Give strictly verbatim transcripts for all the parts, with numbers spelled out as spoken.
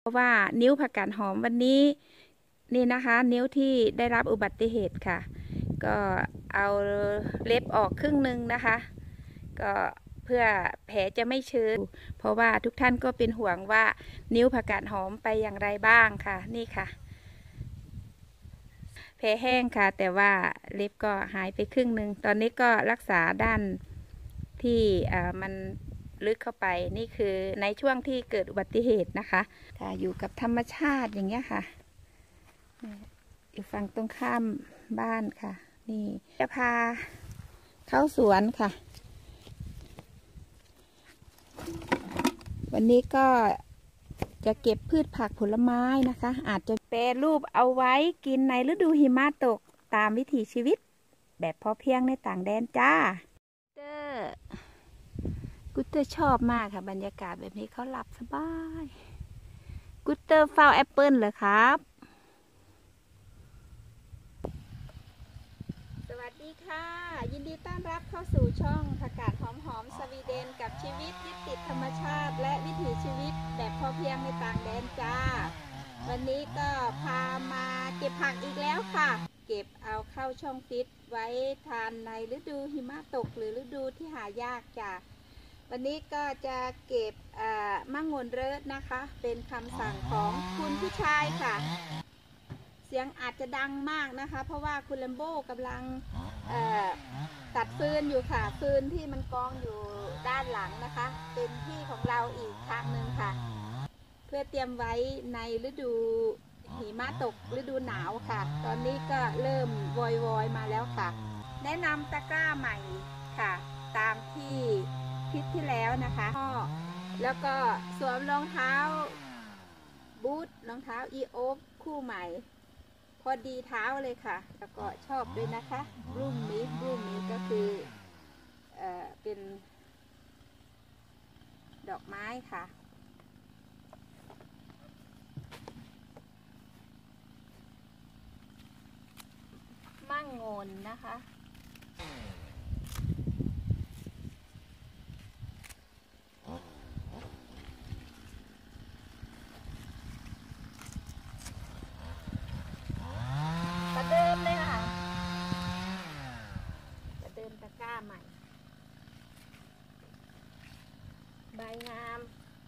ราะว่านิ้วผักกาดหอมวันนี้นี่นะคะนิ้วที่ได้รับอุบัติเหตุค่ะก็เอาเล็บออกครึ่งหนึ่งนะคะก็เพื่อแผลจะไม่ชื้นเพราะว่าทุกท่านก็เป็นห่วงว่านิ้วผักกาดหอมไปอย่างไรบ้างค่ะนี่ค่ะแผลแห้งค่ะแต่ว่าเล็บก็หายไปครึ่งหนึ่งตอนนี้ก็รักษาด้านที่มันลึกเข้าไปนี่คือในช่วงที่เกิดอุบัติเหตุนะคะค่ะอยู่กับธรรมชาติอย่างเงี้ยค่ะอยู่ฝั่งตรงข้ามบ้านค่ะนี่จะพาเข้าสวนค่ะวันนี้ก็จะเก็บพืชผักผลไม้นะคะอาจจะแปรรูปเอาไว้กินในฤดูหิมะตกตามวิถีชีวิตแบบพอเพียงในต่างแดนจ้าเตอร์กูเตอร์ชอบมากค่ะบรรยากาศแบบนี้เขาหลับสบายกูเตอร์เฝ้าแอปเปิลเหรอครับสวัสดีค่ะยินดีต้อนรับเข้าสู่ช่องผักกาดหอมๆสวีเดนกับชีวิตยึดติดธรรมชาติและวิถีชีวิตแบบพอเพียงในต่างแดนจ้าวันนี้ก็พามาเก็บผักอีกแล้วค่ะเก็บเอาเข้าช่องฟิตไว้ทานในฤดูหิมะตกหรือฤดูที่หายากจ้าวันนี้ก็จะเก็บมะงนเริดนะคะเป็นคำสั่งของคุณผู้ชายค่ะเสียงอาจจะดังมากนะคะเพราะว่าคุณแลมโบ้กำลังตัดฟืนอยู่ค่ะฟืนที่มันกองอยู่ด้านหลังนะคะเป็นที่ของเราอีกทางหนึ่งค่ะเพื่อเตรียมไว้ในฤดูหิมะตกฤดูหนาวค่ะตอนนี้ก็เริ่มวอยวอยมาแล้วค่ะแนะนำตะกร้าใหม่ค่ะตามที่คลิปที่แล้วนะคะแล้วก็สวมรองเท้าบูทรองเท้าอีโอฟคู่ใหม่พอดีเท้าเลยค่ะแล้วก็ชอบด้วยนะคะบลูมมิบลูมมิก็คือเอ่อเป็นดอกไม้ค่ะมั่งงนนะคะประเดิมเลยค่ะประเดิมตะกร้าใหม่ใบงาม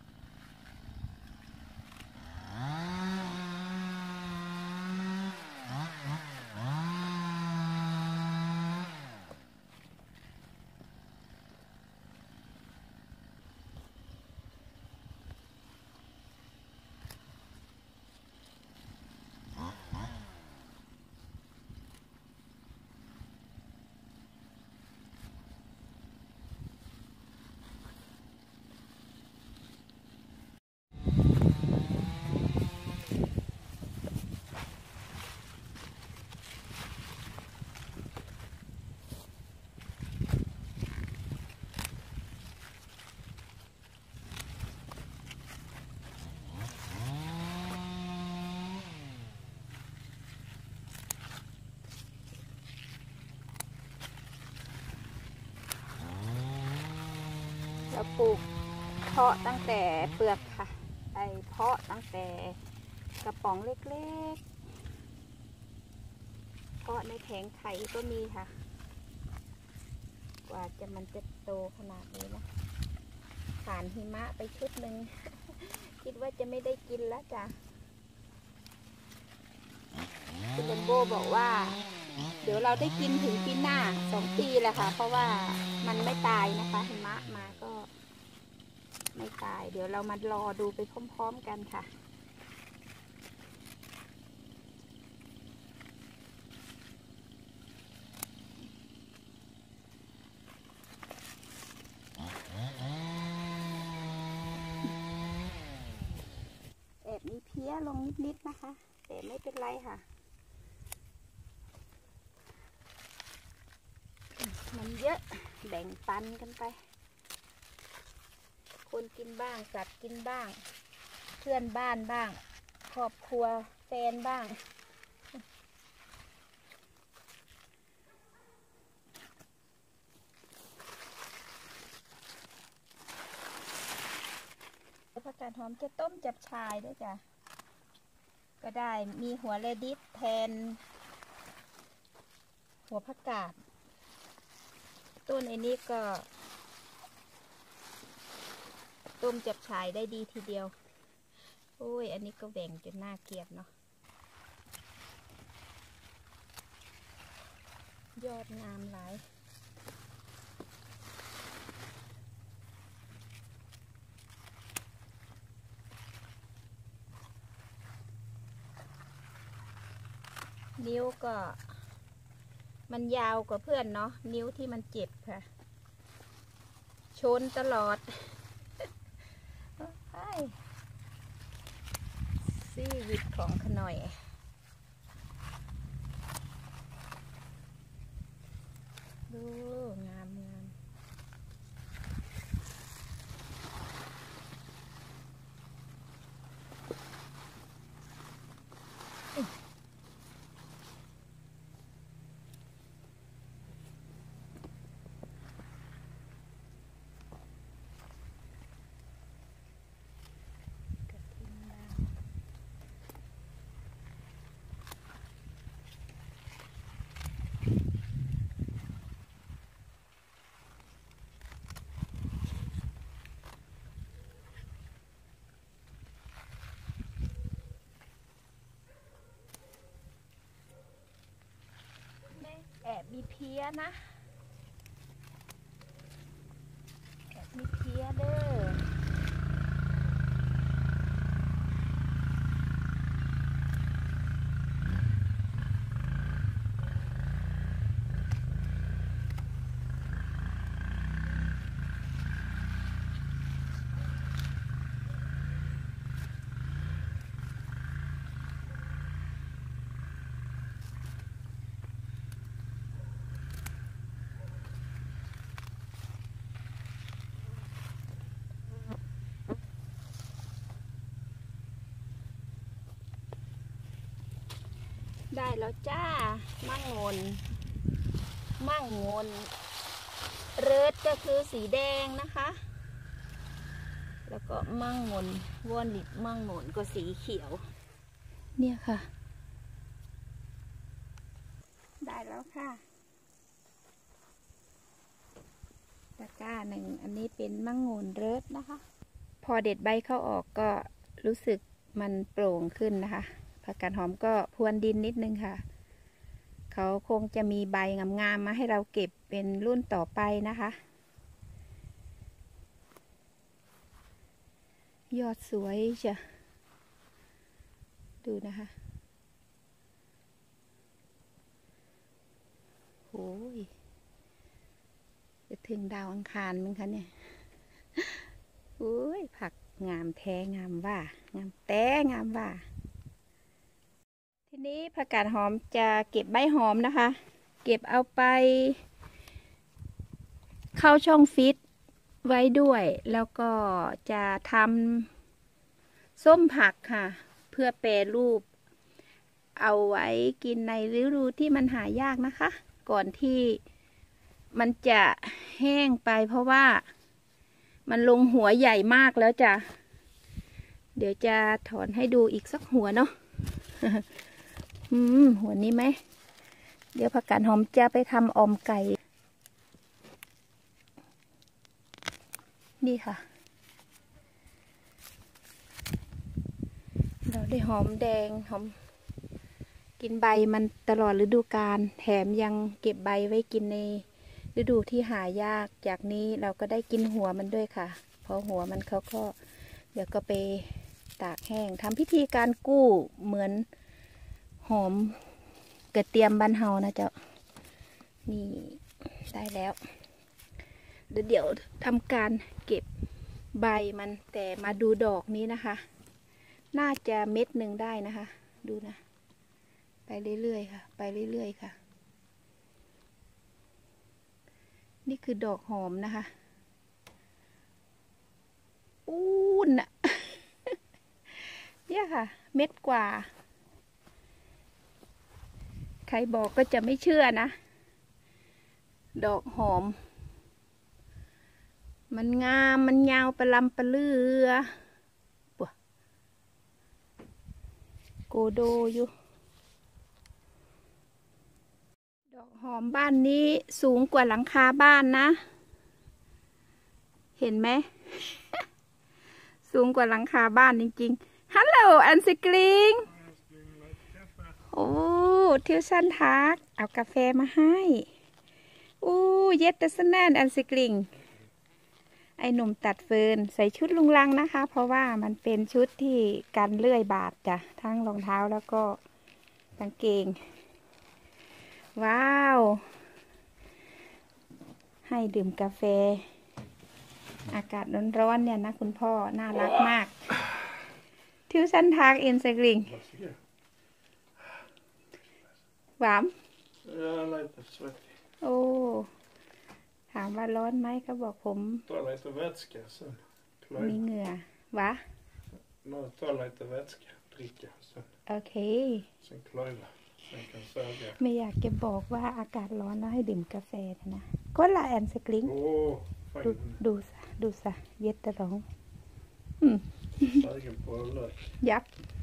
เราปลูกเพาะตั้งแต่เปลือกค่ะไอเพาะตั้งแต่กระป๋องเล็กๆเพาะในแผงไข่ก็มีค่ะกว่าจะมันจะโตขนาดนี้นะผ่านหิมะไปชุดหนึ่ง คิดว่าจะไม่ได้กินแล้วจ้ะคุณเลมโบบอกว่าเดี๋ยวเราได้กินถึงปีหน้าสองปีแหละค่ะเพราะว่ามันไม่ตายนะคะหิมะมาก็ไม่ตายเดี๋ยวเรามารอดูไปพร้อมๆกันค่ะแอบมีเพี้ยลงนิดๆนะคะแต่ไม่เป็นไรค่ะมันเยอะแบ่งปันกันไปคนกินบ้างสัตว์กินบ้างเพื่อนบ้านบ้างครอบครัวแฟนบ้างผผักกาดหอมจะต้มจับฉ่ายด้วยจ้ะก็ได้มีหัวเรดิสแทนหัวผักกาดต้นไอ้นี้ก็ต้มจับฉ่ายได้ดีทีเดียวโอ้ยอันนี้ก็แบ่งจนน่าเกลียดเนาะยอดงามหลายนิ้วก็มันยาวกว่าเพื่อนเนาะนิ้วที่มันเจ็บค่ะชนตลอดซีวิตของขน่อยดูงามงามแอบมีเพี้ยนะแอบมีเพี้ยเด้อได้แล้วจ้ามั่งงนมั่งงนเรดก็คือสีแดงนะคะแล้วก็มั่งงนวอนลิดมั่งงนก็สีเขียวเนี่ยค่ะได้แล้วค่ะตะกร้าหนึ่งอันนี้เป็นมั่งงนเรดนะคะพอเด็ดใบเข้าออกก็รู้สึกมันโปร่งขึ้นนะคะผักกาดหอมก็พรวนดินนิดนึงค่ะเขาคงจะมีใบงามๆมาให้เราเก็บเป็นรุ่นต่อไปนะคะยอดสวยจ้ะดูนะคะโอ้ยจะถึงดาวอังคารมั้งคะเนี่ยโอ้ยผักงามแท้งามว่างามแต่งามว่าทีนี้ผักกาดหอมจะเก็บใบหอมนะคะเก็บเอาไปเข้าช่องฟิตไว้ด้วยแล้วก็จะทำส้มผักค่ะเพื่อแปรรูปเอาไว้กินในฤดูที่มันหายากนะคะก่อนที่มันจะแห้งไปเพราะว่ามันลงหัวใหญ่มากแล้วจ้ะเดี๋ยวจะถอนให้ดูอีกสักหัวเนาะอืมหัวนี้ไหมเดี๋ยวผักกาดหอมจะไปทำออมไก่นี่ค่ะเราได้หอมแดงหอมกินใบมันตลอดฤดูกาลแถมยังเก็บใบไว้กินในฤดูที่หายากจากนี้เราก็ได้กินหัวมันด้วยค่ะเพราะหัวมันเขาก็เดี๋ยวก็ไปตากแห้งทำพิธีการกู้เหมือนหอมกระเทียมบ้านเฮานะเจ้านี่ได้แล้วเดี๋ยวเดี๋ยวทำการเก็บใบมันแต่มาดูดอกนี้นะคะน่าจะเม็ดหนึ่งได้นะคะดูนะไปเรื่อยๆค่ะไปเรื่อยๆค่ะนี่คือดอกหอมนะคะอู้นอะ เนี่ยค่ะเม็ดกว่าใครบอกก็จะไม่เชื่อนะดอกหอมมันงามมันยาวประลำประเลือโดอยู่ดอกหอมบ้านนี้สูงกว่าหลังคาบ้านนะเห็นไหม สูงกว่าหลังคาบ้านจริงๆฮัลโหลอันสกลิงโอ้ทิวชันทักเอากาแฟมาให้อู้เย็ดแต่สแนนอันสกลิงไอหนุ่มตัดฟืนใส่ชุดลุงลังนะคะเพราะว่ามันเป็นชุดที่กันเลื่อยบาดจ้ะทั้งรองเท้าแล้วก็กางเกงว้าวให้ดื่มกาแฟอากาศร้อนๆเนี่ยนะคุณพ่อน่ารักมากทิวชันทักอินสกลิงหวานโอ้ถามว่าร้อนไหมเขาบอกผมมีเหงื่อวะโอเคไม่อยากจะบอกว่าอากาศร้อนแล้วให้ดื่มกาแฟนะก็ละแอนสกลิงดูดูซะดูซะเย็ดตะร้องยับ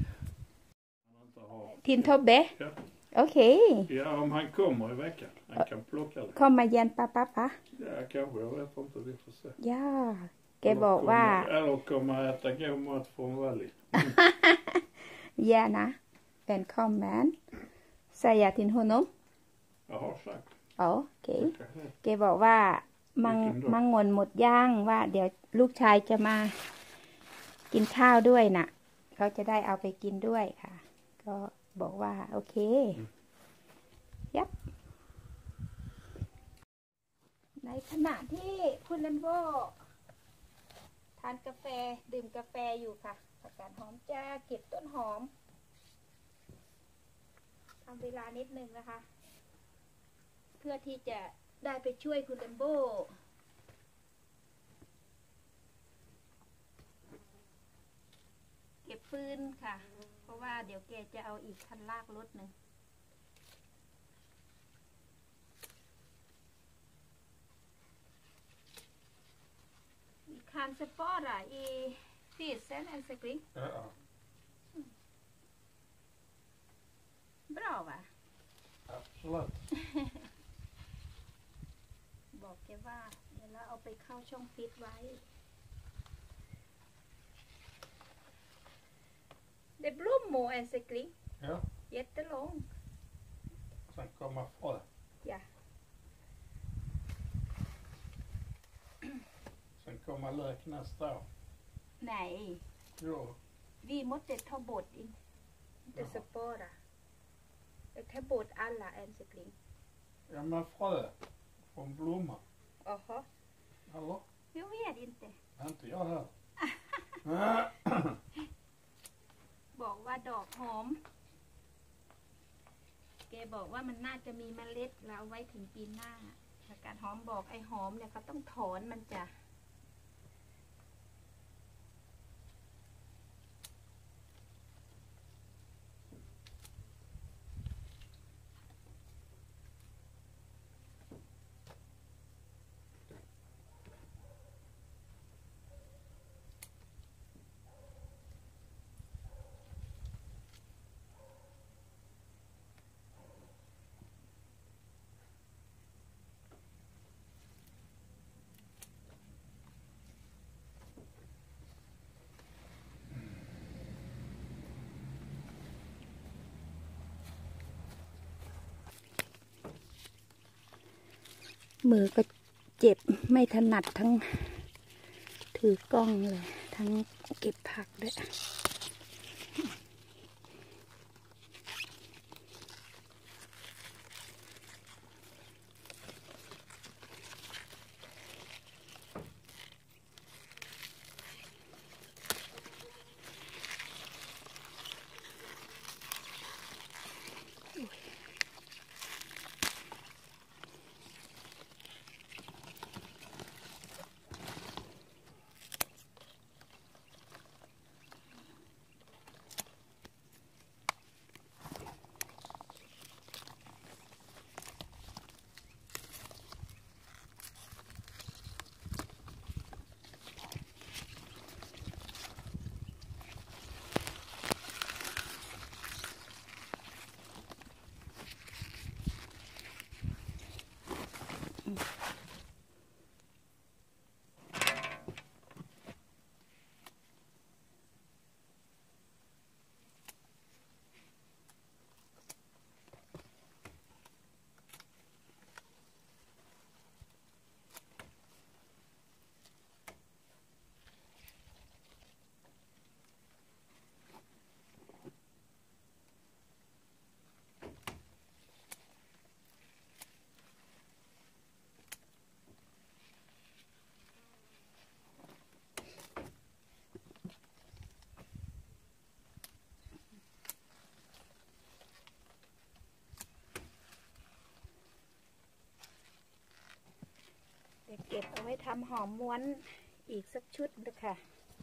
ทินทบเบะโอเค Ja, om han kommer i veckan. Han kan plocka det. เข้ามาเย็นปะปะปะ Ja, kanske. Jag vet inte. Vi får se. ย่าแกบอกว่า Eller kommer äta god mat från Valley. แย่นะเป็นคอมแมนใส่ยาทินหัวนม Jag har sagt. โอเคแกบอกว่ามังมังงนหมดย่างว่าเดี๋ยวลูกชายจะมากินข้าวด้วยน่ะเขาจะได้เอาไปกินด้วยค่ะก็บอกว่าโอเคยับในขณะที่คุณลันโบทานกาแฟดื่มกาแฟอยู่ค่ะผักกาดหอมจะเก็บต้นหอมทำเวลานิดนึงนะคะเพื่อที่จะได้ไปช่วยคุณลันโบเก็บฟืนค่ะเพราะว่าเดี๋ยวแกจะเอาอีกคันลากรถหนึ่งอีกคันสปอร์ตอ่ะอีฟีดเซนแอนด์สกริงบราวะ Absolut. บอกแกว่าเดี๋ยวเราเอาไปเข้าช่องฟิตไว้ Det blommor en cykling. Ja. Jättelång. Sen kommer frö. Ja. Sen kommer lök nästa år. Nej. Jo. Vi måste ta bort in. Inte spara. Ta bort alla en cykling. Ja, men frö från blomma. Jaha. Eller? Jag vet inte. Inte jag heller. บอกว่าดอกหอมแกบอกว่ามันน่าจะมีเมล็ดแล้วเอาไว้ถึงปีหน้าผักกาดหอมบอกไอ้หอมเนี่ยเขาต้องถอนมันจ้ะมือก็เจ็บไม่ถนัดทั้งถือกล้องเลยทั้งเก็บผักด้วยก็บเอาไว้ทำหอมม้วนอีกสักชุดเลยค่ะ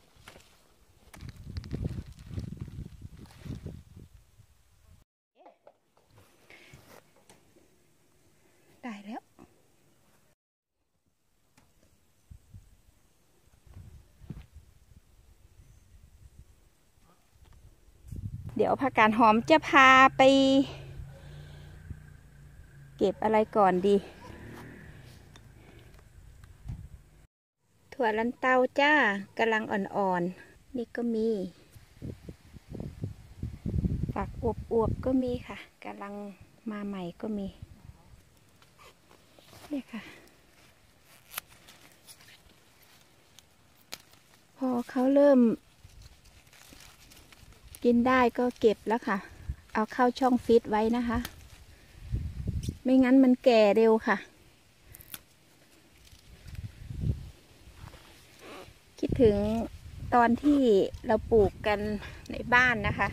ได้แล้วเดี๋ยวผักกาดหอมจะพาไปเก็บอะไรก่อนดีถั่วลันเตาจ้ากำลังอ่อนๆนี่ก็มีฝักอวบๆก็มีค่ะกำลังมาใหม่ก็มีนี่ค่ะพอเขาเริ่มกินได้ก็เก็บแล้วค่ะเอาเข้าช่องฟิตไว้นะคะไม่งั้นมันแก่เร็วค่ะคิดถึงตอนที่เราปลูกกันในบ้านนะคะ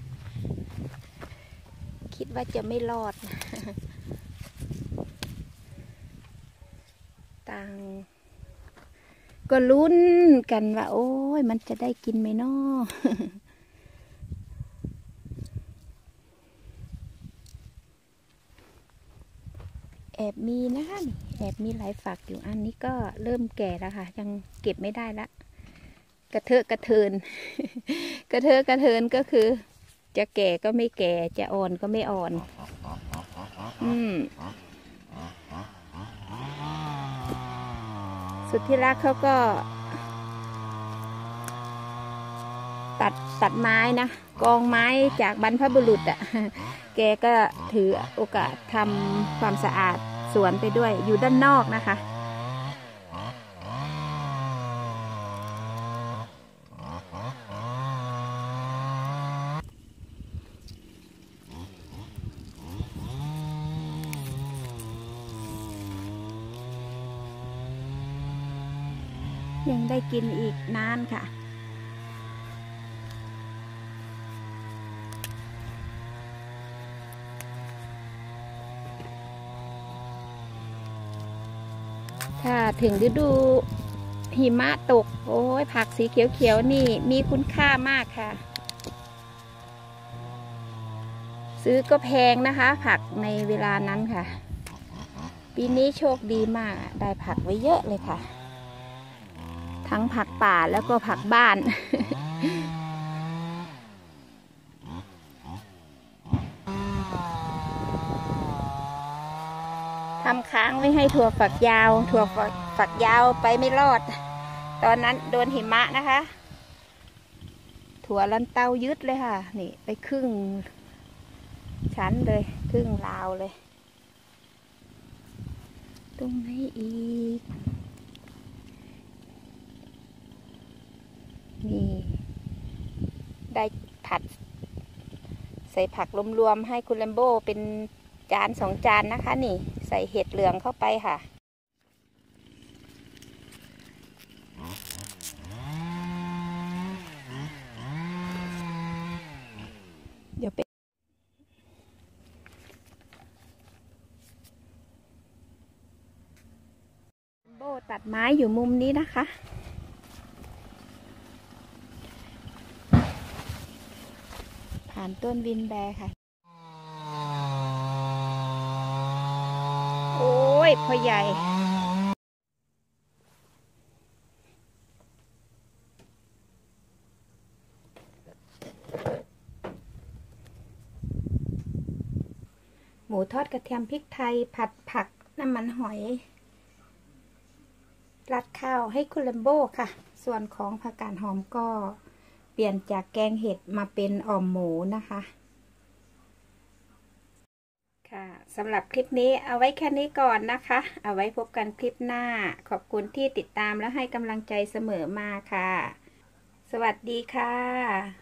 คิดว่าจะไม่รอดต่างก็ลุ้นกันว่าโอ้ยมันจะได้กินไหมน้อแอบมีนะคะนี่แอบมีหลายฝักอยู่อันนี้ก็เริ่มแก่แล้วค่ะยังเก็บไม่ได้ละกระเทอะกระเทิน กระเทอะกระเทินก็คือจะแก่ก็ไม่แก่จะอ่อนก็ไม่อ่อนอืมสุดที่รักเขาก็ตัดตัดไม้นะกองไม้จากบรรพบุรุษอ่ะแกก็ถือโอกาสทำความสะอาดสวนไปด้วยอยู่ด้านนอกนะคะยังได้กินอีกนานค่ะถ้าถึงฤดูหิมะตกโอ้ยผักสีเขียวๆนี่มีคุณค่ามากค่ะซื้อก็แพงนะคะผักในเวลานั้นค่ะปีนี้โชคดีมากได้ผักไว้เยอะเลยค่ะทั้งผักป่าแล้วก็ผักบ้านทำค้างไว้ให้ถั่วฝักยาวถั่วฝักยาวไปไม่รอดตอนนั้นโดนหิมะนะคะถั่วลันเตายึดเลยค่ะนี่ไปครึ่งชั้นเลยครึ่งราวเลยตรงไหนอีกนี่ได้ผัดใส่ผักรวมๆให้คุณแลมโบ้เป็นจานสองจานนะคะนี่ใส่เห็ดเหลืองเข้าไปค่ะเดี๋ยวไปโบ้ตัดไม้อยู่มุมนี้นะคะผ่านต้นวินแบร์ค่ะโอ้ยพ่อใหญ่หมูทอดกระเทียมพริกไทยผัดผักน้ำมันหอยรัดข้าวให้คุณแลมโบ้ค่ะส่วนของผักกาดหอมก็เปลี่ยนจากแกงเห็ดมาเป็นอ่อมหมูนะคะค่ะสำหรับคลิปนี้เอาไว้แค่นี้ก่อนนะคะเอาไว้พบกันคลิปหน้าขอบคุณที่ติดตามและให้กำลังใจเสมอมาค่ะสวัสดีค่ะ